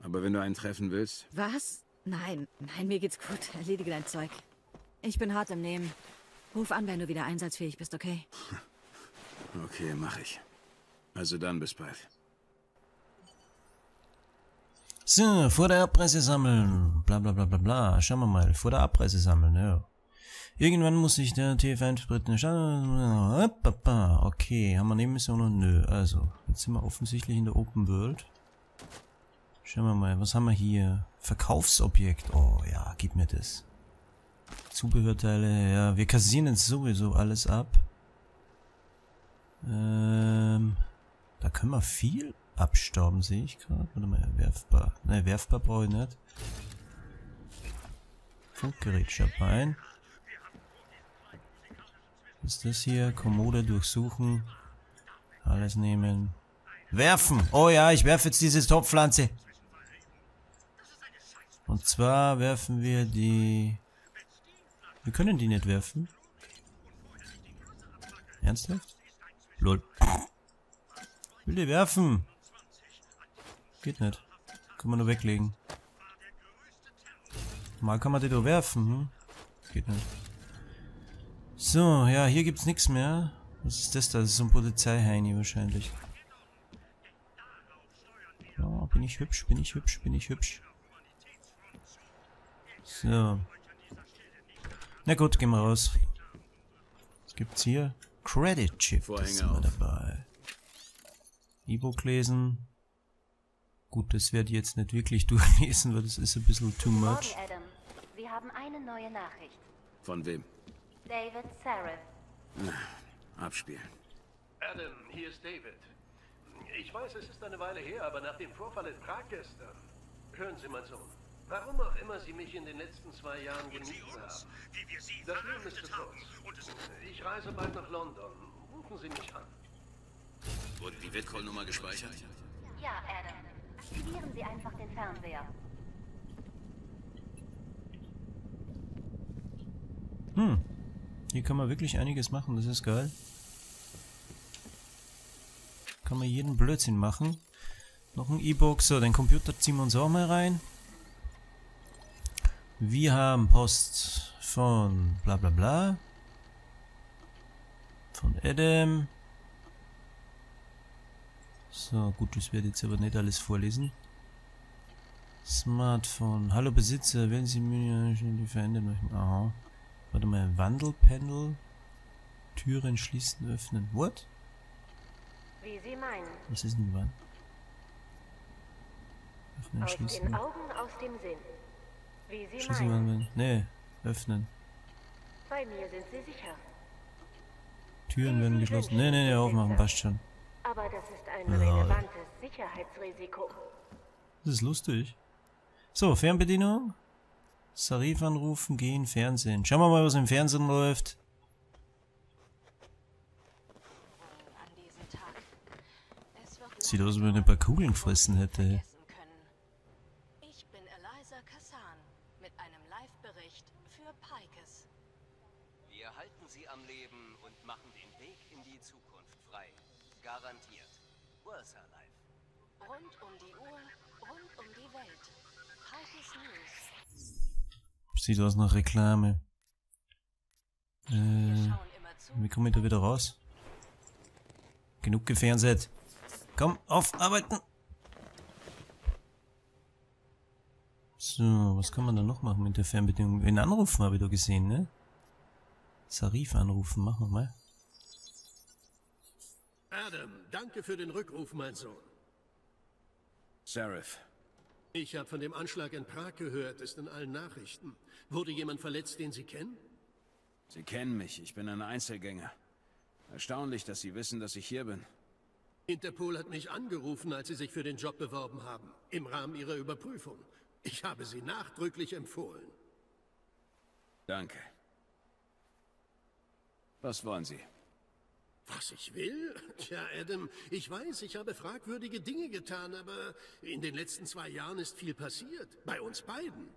Aber wenn du einen treffen willst... Was? Nein, mir geht's gut. Erledige dein Zeug. Ich bin hart im Nehmen. Ruf an, wenn du wieder einsatzfähig bist, okay? Okay, mach ich. Also dann, bis bald. So, vor der Abreise sammeln. Bla bla bla bla bla. Schauen wir mal. Vor der Abreise sammeln, ja. Irgendwann muss sich der TF1-Sprit... Okay, haben wir Nebenmissionen? Nö. Also, jetzt sind wir offensichtlich in der Open World. Schauen wir mal, was haben wir hier? Verkaufsobjekt. Oh ja, gib mir das. Zubehörteile, ja. Wir kassieren jetzt sowieso alles ab. Da können wir viel abstauben, sehe ich gerade. Warte mal, werfbar. Ne, werfbar brauche ich nicht. Funkgerät Schabein. Was ist das hier? Kommode durchsuchen. Alles nehmen. Werfen! Oh ja, ich werfe jetzt diese Topfpflanze. Und zwar werfen wir die... Wir können die nicht werfen. Ernsthaft? Lol. Ich will die werfen. Geht nicht. Kann man nur weglegen. Mal kann man die doch werfen, hm? Geht nicht. So, ja, hier gibt's nichts mehr. Was ist das da? Das ist so ein Polizeiheini wahrscheinlich. Ja, bin ich hübsch, bin ich hübsch, bin ich hübsch. So. Na gut, gehen wir raus. Was gibt's hier? Credit Chip, das sind wir dabei. E-Book lesen. Gut, das werde ich jetzt nicht wirklich durchlesen, weil das ist ein bisschen too much. Morgen, Adam. Wir haben eine neue Nachricht. Von wem? David Sarif. Abspielen. Adam, hier ist David. Ich weiß, es ist eine Weile her, aber nach dem Vorfall in Prag gestern... Hören Sie, mein Sohn. Warum auch immer Sie mich in den letzten 2 Jahren gemieden haben. Das Leben ist zu kurz. Ich reise bald nach London. Rufen Sie mich an. Wurde die Witcall-Nummer gespeichert? Ja, Adam. Aktivieren Sie einfach den Fernseher. Hier kann man wirklich einiges machen, das ist geil. Kann man jeden Blödsinn machen. Noch ein E-Book, so, den Computer ziehen wir uns auch mal rein. Wir haben Post von bla bla bla. Von Adam. So, gut, das werde ich jetzt aber nicht alles vorlesen. Smartphone. Hallo Besitzer, wenn Sie mir die verändern möchten. Aha. Warte mal, Wandelpanel. Türen schließen, öffnen. What? Wie Sie meinen. Was ist denn wann? Öffnen, Aus schließen. den Augen, aus dem Sinn. Wie Sie Schließen, meinen. wandeln. Nee, öffnen. Bei mir sind Sie sicher. Türen werden geschlossen. Nee, aufmachen, passt schon. Aber das ist ein Lol. relevantes Sicherheitsrisiko. Das ist lustig. So, Fernbedienung. Sarif anrufen, gehen, Fernsehen. Schauen wir mal, was im Fernsehen läuft. Sieht aus, als wenn er ein paar Kugeln gefressen hätte. Ich bin Eliza Kassan mit einem Live-Bericht für Pikes. Wir halten Sie am Leben und machen den Weg in die Zukunft frei. Garantiert. Ursa Life. Rund um die Uhr, rund um die Welt. Pikes News. Sieht aus nach Reklame. Wir schauen immer zu. Wie komme ich da wieder raus? Genug gefernseht. Komm, auf, arbeiten! So, was kann man da noch machen mit der Fernbedienung? Wen anrufen habe ich da gesehen, ne? Sarif anrufen, machen wir mal. Adam, danke für den Rückruf, mein Sohn. Sarif. Ich habe von dem Anschlag in Prag gehört, ist in allen Nachrichten. Wurde jemand verletzt, den Sie kennen? Sie kennen mich, ich bin ein Einzelgänger. Erstaunlich, dass Sie wissen, dass ich hier bin. Interpol hat mich angerufen, als Sie sich für den Job beworben haben. Im Rahmen Ihrer Überprüfung. Ich habe Sie nachdrücklich empfohlen. Danke. Was wollen Sie? Was ich will? Tja, Adam, ich weiß, ich habe fragwürdige Dinge getan, aber in den letzten 2 Jahren ist viel passiert. Bei uns beiden.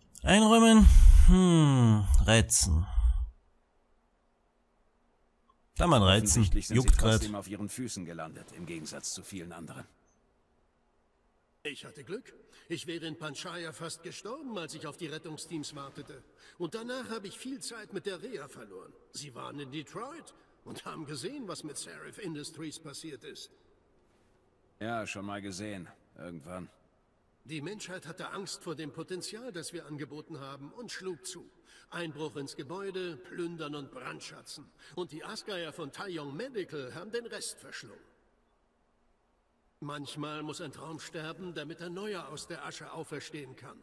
Einräumen. Reizen. Da mal reizen. Offensichtlich sind Juckt sie grad. trotzdem auf ihren Füßen gelandet, im Gegensatz zu vielen anderen. Ich hatte Glück. Ich wäre in Panchaya fast gestorben, als ich auf die Rettungsteams wartete. Und danach habe ich viel Zeit mit der Reha verloren. Sie waren in Detroit und haben gesehen, was mit Seraph Industries passiert ist. Ja, schon mal gesehen. Irgendwann. Die Menschheit hatte Angst vor dem Potenzial, das wir angeboten haben, und schlug zu. Einbruch ins Gebäude, Plündern und Brandschatzen. Und die Asgeier von Taeyong Medical haben den Rest verschlungen. Manchmal muss ein Traum sterben, damit ein neuer aus der Asche auferstehen kann.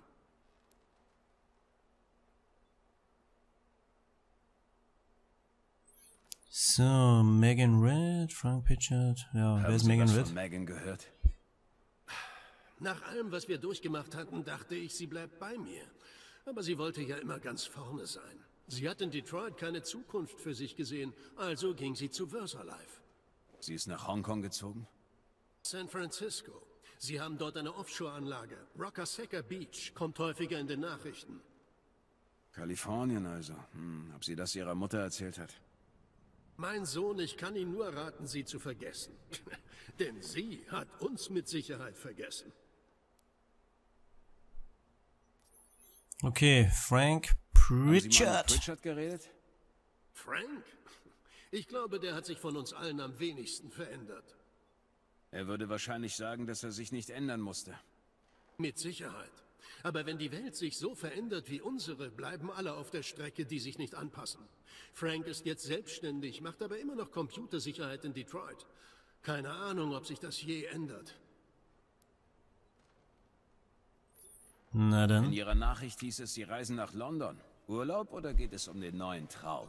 So, Megan Red, Frank Pitchard. Ja, wer ist Megan Red? Megan gehört. Nach allem, was wir durchgemacht hatten, dachte ich, sie bleibt bei mir. Aber sie wollte ja immer ganz vorne sein. Sie hat in Detroit keine Zukunft für sich gesehen, also ging sie zu VersaLife. Sie ist nach Hongkong gezogen? San Francisco. Sie haben dort eine Offshore-Anlage. Rockersacre Beach kommt häufiger in den Nachrichten. Kalifornien also. Ob sie das ihrer Mutter erzählt hat? Mein Sohn, ich kann Ihnen nur raten, sie zu vergessen. Denn sie hat uns mit Sicherheit vergessen. Okay, Frank Haben Sie mal mit Pritchard. Pritchard geredet? Frank? Ich glaube, der hat sich von uns allen am wenigsten verändert. Er würde wahrscheinlich sagen, dass er sich nicht ändern musste. Mit Sicherheit. Aber wenn die Welt sich so verändert wie unsere, bleiben alle auf der Strecke, die sich nicht anpassen. Frank ist jetzt selbstständig, macht aber immer noch Computersicherheit in Detroit. Keine Ahnung, ob sich das je ändert. Na In dann. Ihrer Nachricht hieß es, Sie reisen nach London. Urlaub oder geht es um den neuen Traum?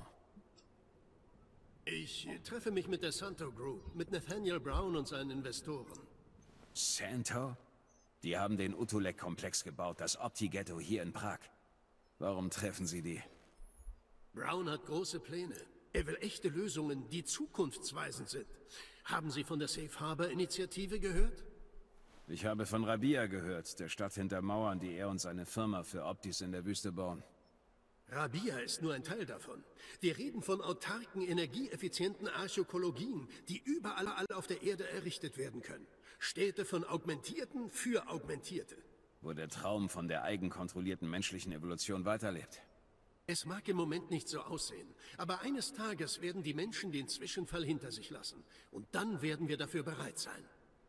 Ich treffe mich mit der Santo Group, mit Nathaniel Brown und seinen Investoren. Santo? Die haben den Utulek-Komplex gebaut, das Opti-Ghetto hier in Prag. Warum treffen Sie die? Brown hat große Pläne. Er will echte Lösungen, die zukunftsweisend sind. Haben Sie von der Safe Harbor Initiative gehört? Ich habe von Rabia gehört, der Stadt hinter Mauern, die er und seine Firma für Optis in der Wüste bauen. Rabia ist nur ein Teil davon. Wir reden von autarken, energieeffizienten Archäkologien, die überall auf der Erde errichtet werden können. Städte von Augmentierten für Augmentierte. Wo der Traum von der eigenkontrollierten menschlichen Evolution weiterlebt. Es mag im Moment nicht so aussehen, aber eines Tages werden die Menschen den Zwischenfall hinter sich lassen. Und dann werden wir dafür bereit sein.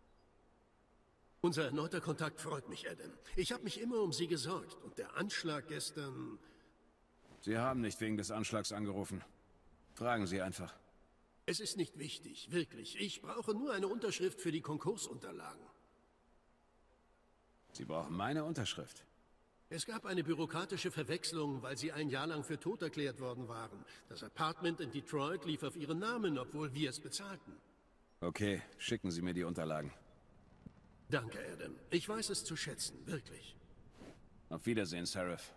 Unser erneuter Kontakt freut mich, Adam. Ich habe mich immer um Sie gesorgt. Und der Anschlag gestern... Sie haben nicht wegen des Anschlags angerufen. Fragen Sie einfach. Es ist nicht wichtig, wirklich. Ich brauche nur eine Unterschrift für die Konkursunterlagen. Sie brauchen meine Unterschrift. Es gab eine bürokratische Verwechslung, weil Sie ein Jahr lang für tot erklärt worden waren. Das Apartment in Detroit lief auf Ihren Namen, obwohl wir es bezahlten. Okay, schicken Sie mir die Unterlagen. Danke, Adam. Ich weiß es zu schätzen, wirklich. Auf Wiedersehen, Seraph.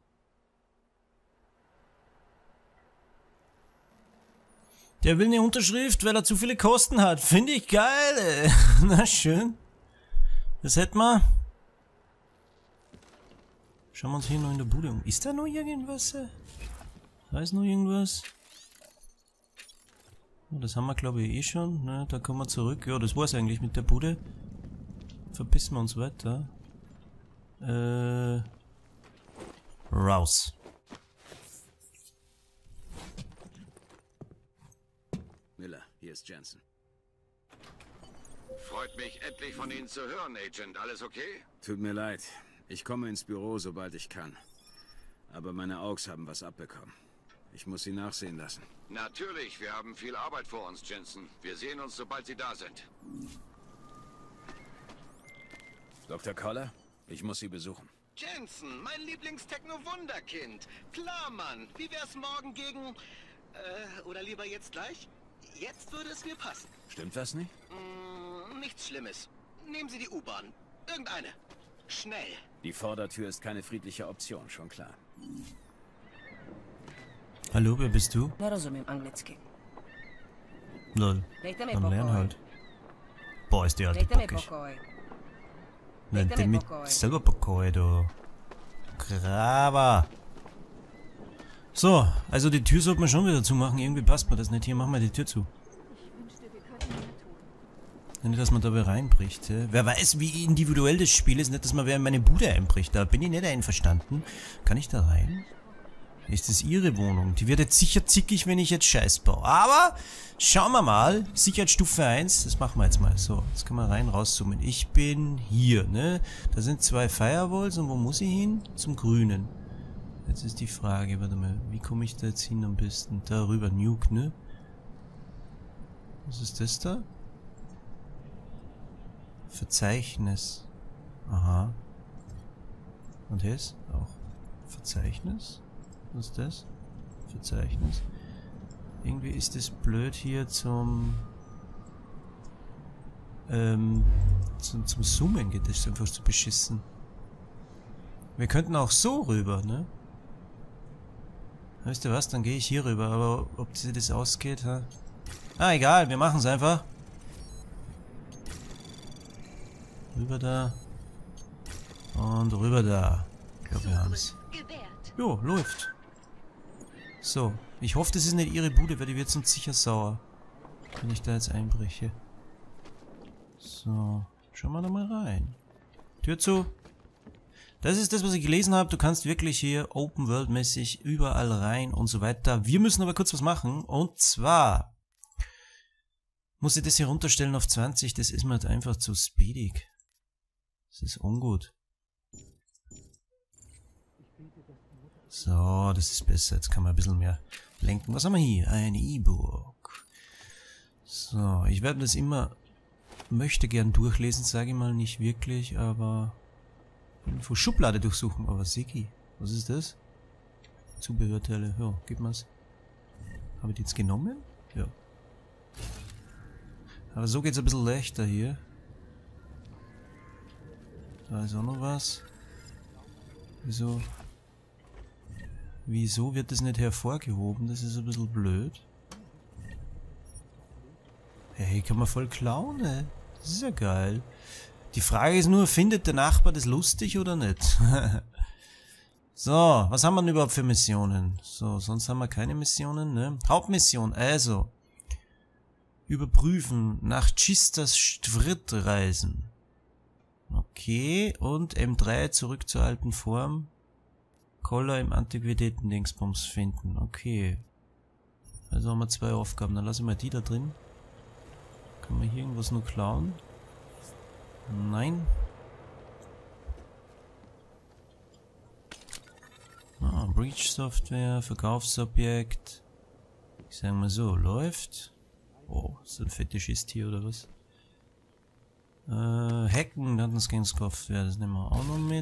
Der will eine Unterschrift, weil er zu viele Kosten hat. Finde ich geil, ey. Na schön. Das hätten wir. Schauen wir uns hier noch in der Bude um. Ist da noch irgendwas? Da ist noch irgendwas. Oh, das haben wir glaube ich eh schon. Ne, da kommen wir zurück. Ja, das war's eigentlich mit der Bude. Verpissen wir uns weiter. Raus. Miller, hier ist Jensen. Freut mich, endlich von Ihnen zu hören, Agent. Alles okay? Tut mir leid. Ich komme ins Büro, sobald ich kann. Aber meine Augs haben was abbekommen. Ich muss sie nachsehen lassen. Natürlich, wir haben viel Arbeit vor uns, Jensen. Wir sehen uns, sobald Sie da sind. Dr. Koller, ich muss Sie besuchen. Jensen, mein Lieblingstechno-Wunderkind. Klar, Mann. Wie wär's morgen gegen... oder lieber jetzt gleich? Jetzt würde es mir passen. Stimmt das nicht? Nichts Schlimmes. Nehmen Sie die U-Bahn. Irgendeine. Schnell. Die Vordertür ist keine friedliche Option, schon klar. Hallo, wer bist du? Не розумím anglicky. Lol. Dejte mi Dann lern pokoj. halt. Boah, ist die alte Dejte mi bockig. pokoj. Nennt Dejte den mi mit pokoj. selber Pokoi, du. Graber. So, also die Tür sollte man schon wieder zumachen. Irgendwie passt mir das nicht. Hier, machen wir die Tür zu. Nicht, dass man dabei reinbricht. Ja. Wer weiß, wie individuell das Spiel ist. Nicht, dass man wer in meine Bude einbricht. Da bin ich nicht einverstanden. Kann ich da rein? Ist das ihre Wohnung? Die wird jetzt sicher zickig, wenn ich jetzt Scheiß baue. Aber schauen wir mal. Sicherheitsstufe 1. Das machen wir jetzt mal. So, jetzt können wir rein, rauszoomen. Ich bin hier, ne? Da sind 2 Firewalls. Und wo muss ich hin? Zum Grünen. Jetzt ist die Frage, warte mal. Wie komme ich da jetzt hin am besten? Da rüber, Nuke, ne? Was ist das da? Verzeichnis. Aha. Und das? Auch. Verzeichnis? Was ist das? Verzeichnis. Irgendwie ist das blöd hier zum Zoomen geht das einfach zu beschissen. Wir könnten auch so rüber, ne? Weißt du was? Dann gehe ich hier rüber, aber ob sich das ausgeht, ha? Ah, egal, wir machen es einfach. Rüber da. Und rüber da. Ich glaube, wir haben es. Jo, läuft. So. Ich hoffe, das ist nicht ihre Bude, weil die wird sonst sicher sauer. Wenn ich da jetzt einbreche. So. Schauen wir da mal rein. Tür zu. Das ist das, was ich gelesen habe. Du kannst wirklich hier Open World mäßig überall rein und so weiter. Wir müssen aber kurz was machen. Und zwar muss ich das hier runterstellen auf 20. Das ist mir halt einfach zu speedig. Das ist ungut. So, das ist besser. Jetzt kann man ein bisschen mehr lenken. Was haben wir hier? Ein E-Book. So, ich werde das immer möchte gern durchlesen, sage ich mal nicht wirklich, aber Info Schublade durchsuchen. Aber Siki, was ist das? Zubehörteile. Ja, gib mal's. Habe ich die jetzt genommen? Ja. Aber so geht's ein bisschen leichter hier. Da ist auch noch was. Wieso wird das nicht hervorgehoben? Das ist ein bisschen blöd. Hey, kann man voll klauen, ey. Das ist ja geil. Die Frage ist nur, findet der Nachbar das lustig oder nicht? So, was haben wir denn überhaupt für Missionen? So, sonst haben wir keine Missionen, ne? Hauptmission, also. Überprüfen, nach Chistas Stwrit reisen. Okay, und M3 zurück zur alten Form. Koller im Antiquitäten-Dingsbums finden. Okay. Also haben wir 2 Aufgaben. Dann lassen wir die da drin. Können wir hier irgendwas nur klauen? Nein. Ah, Breach-Software, Verkaufsobjekt. Ich sag mal so, läuft. Oh, ist ein Fetischist hier oder was? Hacken, Datenscan-Software, das nehmen wir auch noch mit.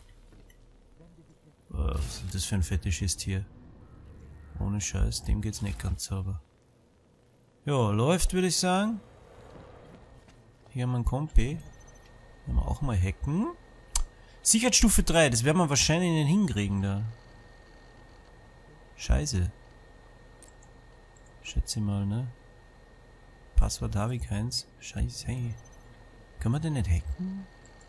Was ist das für ein Fetischist hier? Ohne Scheiß, dem geht's nicht ganz sauber. Ja, läuft, würde ich sagen. Hier haben wir einen Kompi. Haben wir auch mal hacken. Sicherheitsstufe 3, das werden wir wahrscheinlich nicht hinkriegen da. Scheiße. Schätze mal, ne? Passwort habe ich keins. Scheiße. Hey. Können wir den nicht hacken?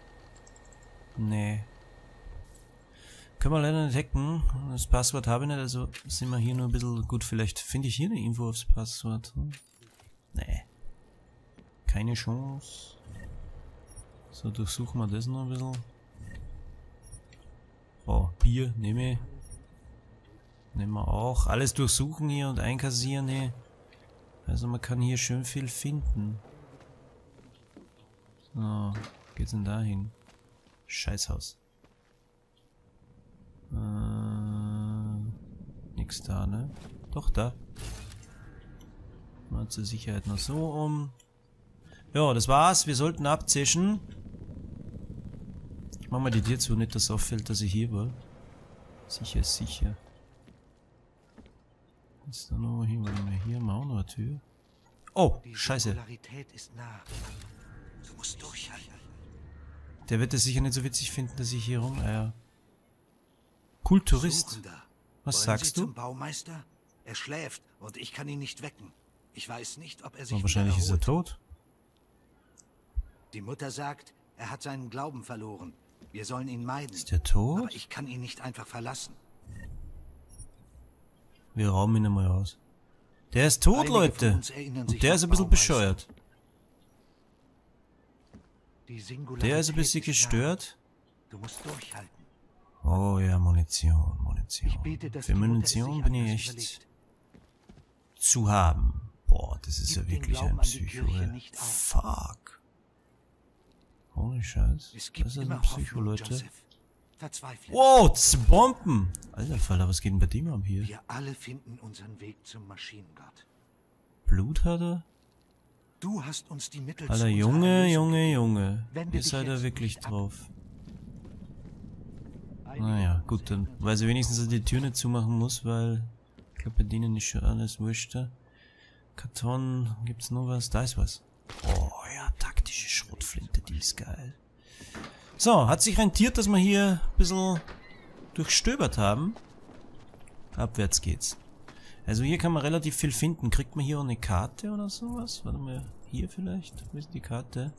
Nee. Können wir leider nicht hacken. Das Passwort habe ich nicht, also sind wir hier nur ein bisschen... Gut, vielleicht finde ich hier eine Info aufs Passwort. Nee. Keine Chance. So, durchsuchen wir das noch ein bisschen. Oh, Bier, nehme ich. Nehmen wir auch. Alles durchsuchen hier und einkassieren hier. Also man kann hier schön viel finden. So, geht's denn da hin? Scheißhaus. Nix da, ne? Doch, da. Mal zur Sicherheit noch so um. Ja, das war's. Wir sollten abzischen. Ich mach mal die Tür zu, nicht dass es auffällt, dass ich hier war. Sicher ist sicher. Ist da noch hier? Warte mal, hier haben wir auch noch eine Tür. Oh, scheiße. Ist nah. Du musst durchhalten. Der wird es sicher nicht so witzig finden, dass ich hier rum... Kulturist. Was sagst du? Zum Baumeister? Er schläft und ich kann ihn nicht wecken. Ich weiß nicht, ob er sich wahrscheinlich ist er tot. Die Mutter sagt, er hat seinen Glauben verloren. Wir sollen ihn meiden. Ist er tot? Aber ich kann ihn nicht einfach verlassen. Wir rauben ihn einmal aus. Der ist tot, Leute. Und der ist ein bisschen bescheuert. Der ist ein bisschen gestört. Du musst durchhalten. Oh ja, Munition. Für Munition bin ich echt zu haben. Boah, das ist ja wirklich ein Psycho. Fuck. Holy Scheiß. Das ist ein Psycho, Leute. Wow, 2 Bomben! Alter Falter, was geht denn bei dem ab hier? Wir alle finden unseren Weg zum Maschinengott. Blut hat er? Du hast uns die Mittel Alter, Junge. Ihr seid da wirklich drauf. Naja, gut, dann weiß ich wenigstens, dass ich die Tür nicht zumachen muss, weil ich glaube, bei denen ist schon alles wurscht. Karton, gibt's noch was? Da ist was. Oh ja, taktische Schrotflinte, die ist geil. So, hat sich rentiert, dass wir hier ein bisschen durchstöbert haben. Abwärts geht's. Also hier kann man relativ viel finden. Kriegt man hier auch eine Karte oder sowas? Warte mal, hier vielleicht? Wo ist die Karte?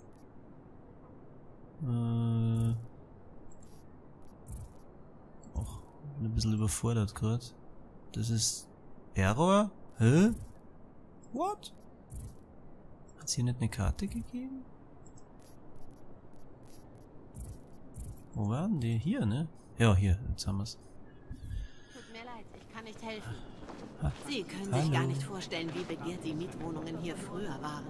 Auch ein bisschen überfordert gerade. Das ist Error? Hä? What? Hat's hier nicht eine Karte gegeben? Wo waren die? Hier, ne? Ja, hier, jetzt haben wir's. Tut mir leid, ich kann nicht helfen. Sie können sich gar nicht vorstellen, wie begehrt die Mietwohnungen hier früher waren.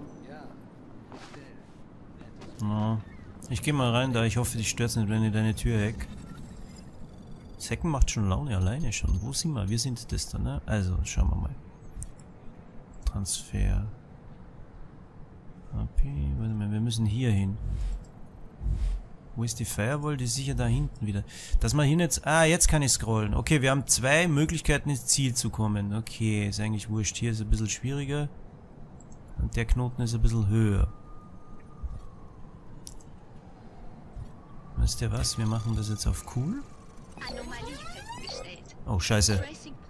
Ja. Ich geh mal rein da, ich hoffe, dich stört's nicht, wenn ihr deine Tür hack. Das Hacken macht schon Laune alleine schon. Wo sind wir? Wir sind das da, ne? Also, schauen wir mal. Transfer. Okay, warte mal, wir müssen hier hin. Wo ist die Firewall? Die ist sicher da hinten wieder. Dass man hier jetzt... Ah, jetzt kann ich scrollen. Okay, wir haben 2 Möglichkeiten ins Ziel zu kommen. Okay, ist eigentlich wurscht. Hier ist ein bisschen schwieriger. Und der Knoten ist ein bisschen höher. Wisst ihr was? Wir machen das jetzt auf cool. Oh, scheiße.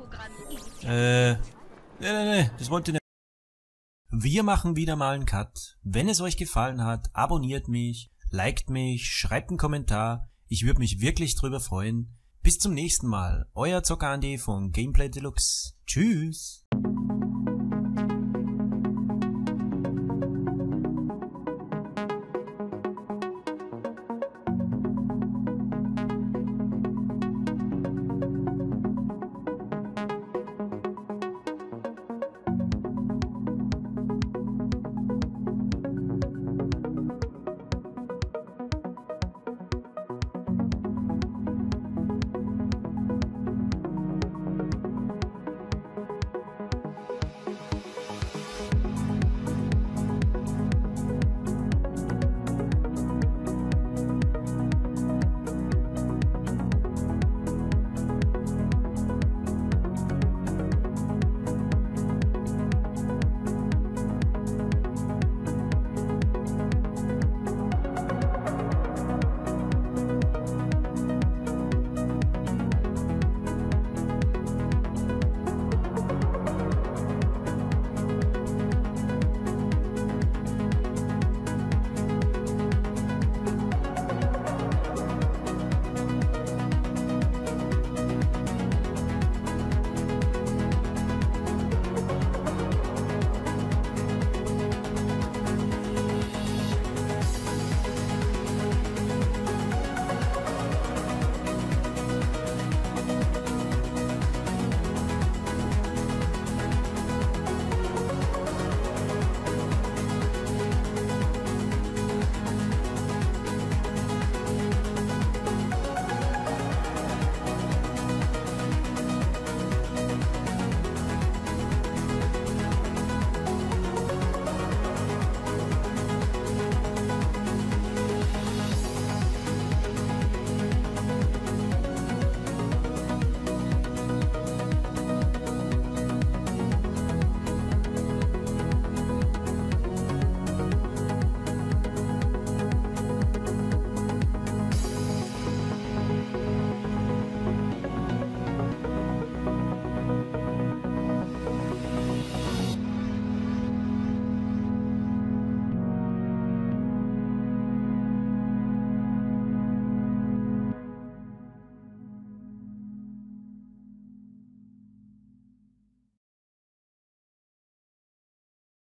Nee, das wollte nicht. Wir machen wieder mal einen Cut. Wenn es euch gefallen hat, abonniert mich, liked mich, schreibt einen Kommentar. Ich würde mich wirklich drüber freuen. Bis zum nächsten Mal. Euer Zocker Andi von Gameplay Deluxe. Tschüss.